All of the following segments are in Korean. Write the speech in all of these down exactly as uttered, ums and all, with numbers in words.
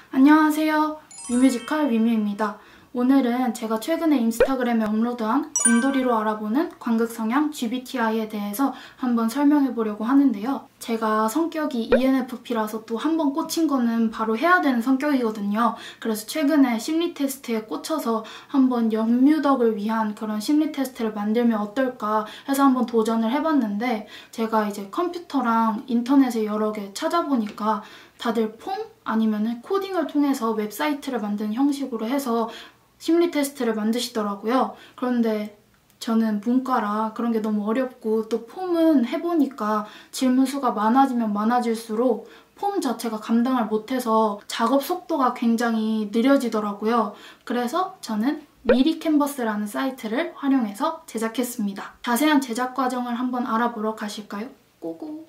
안녕하세요. 위뮤지컬 위뮤입니다. 오늘은 제가 최근에 인스타그램에 업로드한 곰돌이로 알아보는 관극 성향 지비티아이에 대해서 한번 설명해 보려고 하는데요. 제가 성격이 이엔에프피라서 또 한 번 꽂힌 거는 바로 해야 되는 성격이거든요. 그래서 최근에 심리 테스트에 꽂혀서 한번 영뮤덕을 위한 그런 심리 테스트를 만들면 어떨까 해서 한번 도전을 해봤는데, 제가 이제 컴퓨터랑 인터넷에 여러 개 찾아보니까 다들 폼 아니면 코딩을 통해서 웹사이트를 만드는 형식으로 해서 심리 테스트를 만드시더라고요. 그런데 저는 문과라 그런 게 너무 어렵고, 또 폼은 해보니까 질문 수가 많아지면 많아질수록 폼 자체가 감당을 못해서 작업 속도가 굉장히 느려지더라고요. 그래서 저는 미리 캔버스라는 사이트를 활용해서 제작했습니다. 자세한 제작 과정을 한번 알아보러 가실까요? 고고!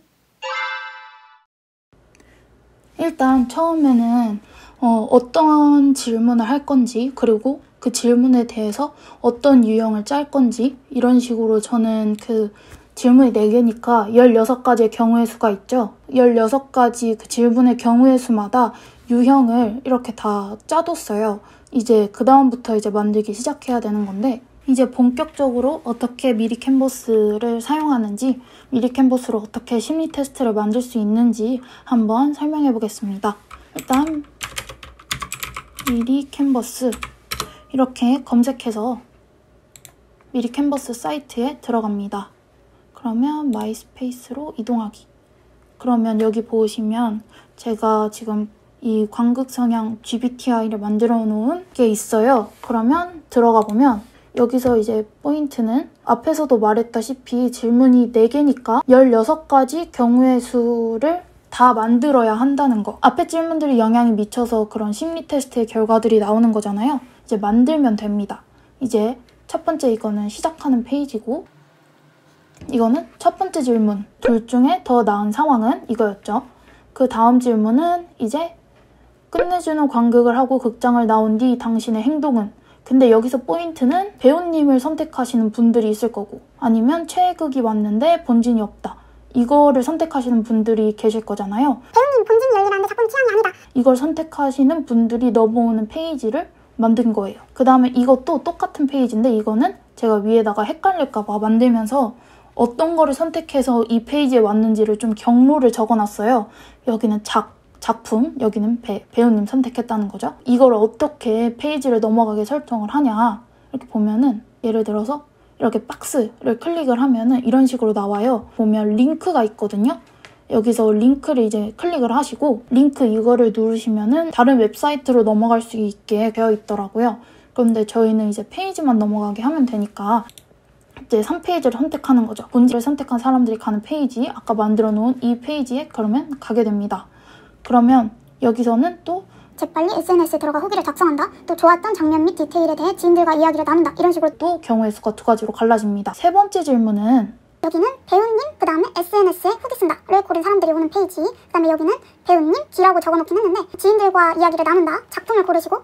일단 처음에는 어, 어떤 질문을 할 건지, 그리고 그 질문에 대해서 어떤 유형을 짤 건지, 이런 식으로 저는 그 질문이 네 개니까 열여섯 가지의 경우의 수가 있죠. 열여섯 가지 그 질문의 경우의 수마다 유형을 이렇게 다 짜뒀어요. 이제 그 다음부터 이제 만들기 시작해야 되는 건데, 이제 본격적으로 어떻게 미리 캔버스를 사용하는지, 미리 캔버스로 어떻게 심리 테스트를 만들 수 있는지 한번 설명해 보겠습니다. 일단 미리 캔버스 이렇게 검색해서 미리 캔버스 사이트에 들어갑니다. 그러면 마이스페이스로 이동하기. 그러면 여기 보시면 제가 지금 이 관극 성향 지비티아이를 만들어 놓은 게 있어요. 그러면 들어가 보면 여기서 이제 포인트는 앞에서도 말했다시피 질문이 네 개니까 열여섯 가지 경우의 수를 다 만들어야 한다는 거. 앞에 질문들이 영향이 미쳐서 그런 심리 테스트의 결과들이 나오는 거잖아요. 이제 만들면 됩니다. 이제 첫 번째 이거는 시작하는 페이지고, 이거는 첫 번째 질문. 둘 중에 더 나은 상황은 이거였죠. 그 다음 질문은 이제 끝내주는 관극을 하고 극장을 나온 뒤 당신의 행동은? 근데 여기서 포인트는 배우님을 선택하시는 분들이 있을 거고, 아니면 최애극이 왔는데 본진이 없다. 이거를 선택하시는 분들이 계실 거잖아요. 배우님 본진이 열리라는데 작품 취향이 아니다. 이걸 선택하시는 분들이 넘어오는 페이지를 만든 거예요. 그 다음에 이것도 똑같은 페이지인데, 이거는 제가 위에다가 헷갈릴까봐 만들면서 어떤 거를 선택해서 이 페이지에 왔는지를 좀 경로를 적어놨어요. 여기는 작 작품, 여기는 배, 배우님 선택했다는 거죠. 이걸 어떻게 페이지를 넘어가게 설정을 하냐, 이렇게 보면은 예를 들어서 이렇게 박스를 클릭을 하면은 이런 식으로 나와요. 보면 링크가 있거든요. 여기서 링크를 이제 클릭을 하시고, 링크 이거를 누르시면은 다른 웹사이트로 넘어갈 수 있게 되어 있더라고요. 그런데 저희는 이제 페이지만 넘어가게 하면 되니까 이제 삼 페이지를 선택하는 거죠. 본질을 선택한 사람들이 가는 페이지, 아까 만들어 놓은 이 페이지에 그러면 가게 됩니다. 그러면 여기서는 또 재빨리 에스엔에스에 들어가 후기를 작성한다. 또 좋았던 장면 및 디테일에 대해 지인들과 이야기를 나눈다. 이런 식으로 또 경우의 수가 두 가지로 갈라집니다. 세 번째 질문은 여기는 배우님, 그 다음에 에스엔에스에 후기 쓴다를 고른 사람들이 오는 페이지. 그 다음에 여기는 배우님, D라고 적어놓긴 했는데 지인들과 이야기를 나눈다. 작품을 고르시고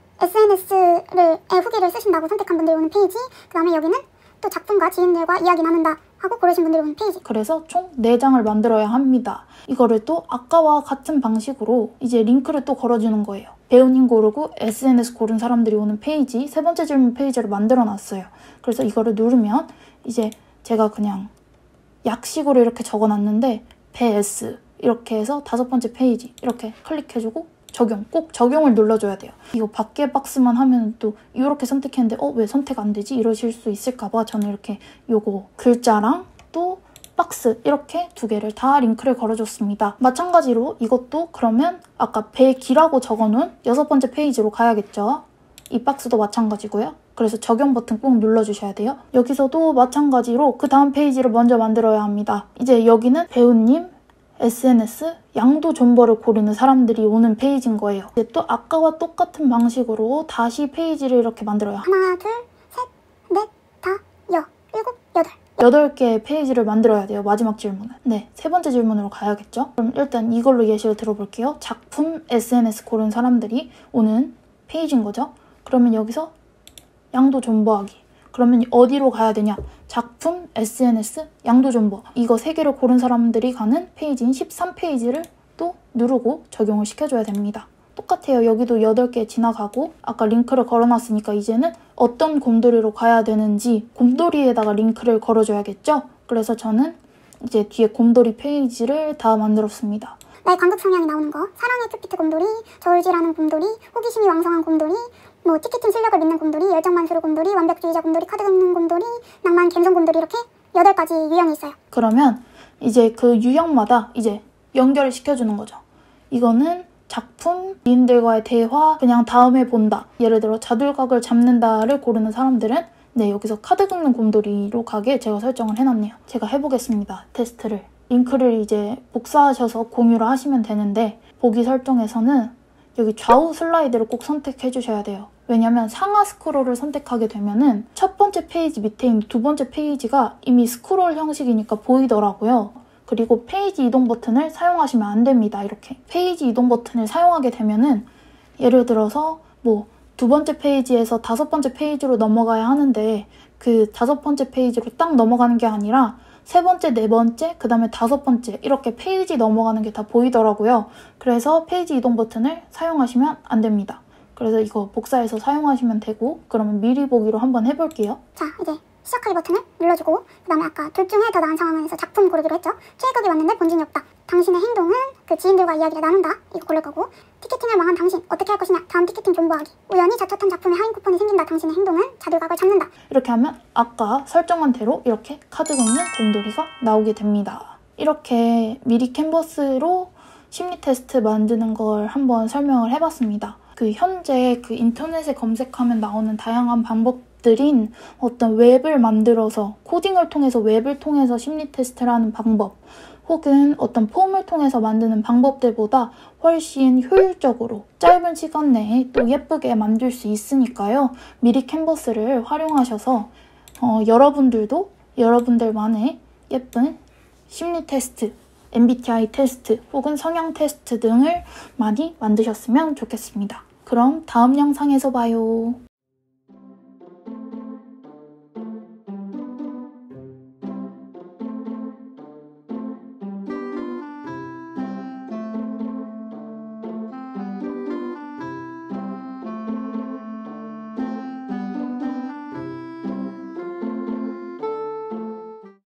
에스엔에스에 후기를 쓰신다고 선택한 분들이 오는 페이지. 그 다음에 여기는 또 작품과 지인들과 이야기 나눈다 하고 고르신 분들이 오는 페이지. 그래서 총 네 장을 만들어야 합니다. 이거를 또 아까와 같은 방식으로 이제 링크를 또 걸어주는 거예요. 배우님 고르고 에스엔에스 고른 사람들이 오는 페이지, 세 번째 질문 페이지를 만들어 놨어요. 그래서 이거를 누르면 이제 제가 그냥 약식으로 이렇게 적어놨는데 배S 이렇게 해서 다섯 번째 페이지 이렇게 클릭해주고 적용, 꼭 적용을 눌러줘야 돼요. 이거 밖에 박스만 하면 또 이렇게 선택했는데 어? 왜 선택 안 되지? 이러실 수 있을까봐 저는 이렇게 요거 글자랑 또 박스 이렇게 두 개를 다 링크를 걸어줬습니다. 마찬가지로 이것도 그러면 아까 배기라고 적어놓은 여섯 번째 페이지로 가야겠죠. 이 박스도 마찬가지고요. 그래서 적용 버튼 꼭 눌러주셔야 돼요. 여기서도 마찬가지로 그 다음 페이지를 먼저 만들어야 합니다. 이제 여기는 배우님, 에스엔에스, 양도 존버를 고르는 사람들이 오는 페이지인 거예요. 이제 또 아까와 똑같은 방식으로 다시 페이지를 이렇게 만들어요. 하나, 둘, 셋, 넷, 다, 여, 일곱, 여덟. 여덟 개의 페이지를 만들어야 돼요. 마지막 질문은. 네, 세 번째 질문으로 가야겠죠. 그럼 일단 이걸로 예시를 들어볼게요. 작품, 에스엔에스 고른 사람들이 오는 페이지인 거죠. 그러면 여기서 양도 존버하기. 그러면 어디로 가야 되냐? 작품, 에스엔에스, 양도 존버. 이거 세 개를 고른 사람들이 가는 페이지인 십삼 페이지를 또 누르고 적용을 시켜줘야 됩니다. 똑같아요. 여기도 여덟 개 지나가고 아까 링크를 걸어놨으니까 이제는 어떤 곰돌이로 가야 되는지 곰돌이에다가 링크를 걸어줘야겠죠? 그래서 저는 이제 뒤에 곰돌이 페이지를 다 만들었습니다. 나의 관극 성향이 나오는 거, 사랑의 큐피트 곰돌이, 저울질하는 곰돌이, 호기심이 왕성한 곰돌이, 뭐 티켓팅 실력을 믿는 곰돌이, 열정만수르 곰돌이, 완벽주의자 곰돌이, 카드 긁는 곰돌이, 낭만 갬성 곰돌이 이렇게 여덟 가지 유형이 있어요. 그러면 이제 그 유형마다 이제 연결을 시켜주는 거죠. 이거는 작품, 지인들과의 대화, 그냥 다음에 본다. 예를 들어 자둘각을 잡는다를 고르는 사람들은 네, 여기서 카드 긁는 곰돌이로 가게 제가 설정을 해놨네요. 제가 해보겠습니다. 테스트를. 링크를 이제 복사하셔서 공유를 하시면 되는데 보기 설정에서는 여기 좌우 슬라이드를 꼭 선택해 주셔야 돼요. 왜냐면 상하 스크롤을 선택하게 되면은 첫 번째 페이지 밑에 있는 두 번째 페이지가 이미 스크롤 형식이니까 보이더라고요. 그리고 페이지 이동 버튼을 사용하시면 안 됩니다. 이렇게 페이지 이동 버튼을 사용하게 되면은 예를 들어서 뭐 두 번째 페이지에서 다섯 번째 페이지로 넘어가야 하는데 그 다섯 번째 페이지로 딱 넘어가는 게 아니라 세 번째, 네 번째, 그 다음에 다섯 번째 이렇게 페이지 넘어가는 게 다 보이더라고요. 그래서 페이지 이동 버튼을 사용하시면 안 됩니다. 그래서 이거 복사해서 사용하시면 되고 그러면 미리 보기로 한번 해볼게요. 자, 이제 시작하기 버튼을 눌러주고 그 다음에 아까 둘 중에 더 나은 상황에서 작품 고르기로 했죠. 최애극이 왔는데 본진이 없다. 당신의 행동은 그 지인들과 이야기를 나눈다. 이거 고를 거고 티켓팅을 망한 당신 어떻게 할 것이냐. 다음 티켓팅 존버하기. 우연히 자처한 작품에 할인 쿠폰이 생긴다. 당신의 행동은 자둘각을 잡는다. 이렇게 하면 아까 설정한 대로 이렇게 카드 긁는 곰돌이가 나오게 됩니다. 이렇게 미리 캔버스로 심리 테스트 만드는 걸 한번 설명을 해봤습니다. 그 현재 그 인터넷에 검색하면 나오는 다양한 방법들인 어떤 웹을 만들어서 코딩을 통해서 웹을 통해서 심리 테스트를 하는 방법 혹은 어떤 폼을 통해서 만드는 방법들보다 훨씬 효율적으로 짧은 시간 내에 또 예쁘게 만들 수 있으니까요. 미리 캔버스를 활용하셔서 어, 여러분들도 여러분들만의 예쁜 심리 테스트, 엠비티아이 테스트 혹은 성향 테스트 등을 많이 만드셨으면 좋겠습니다. 그럼 다음 영상에서 봐요.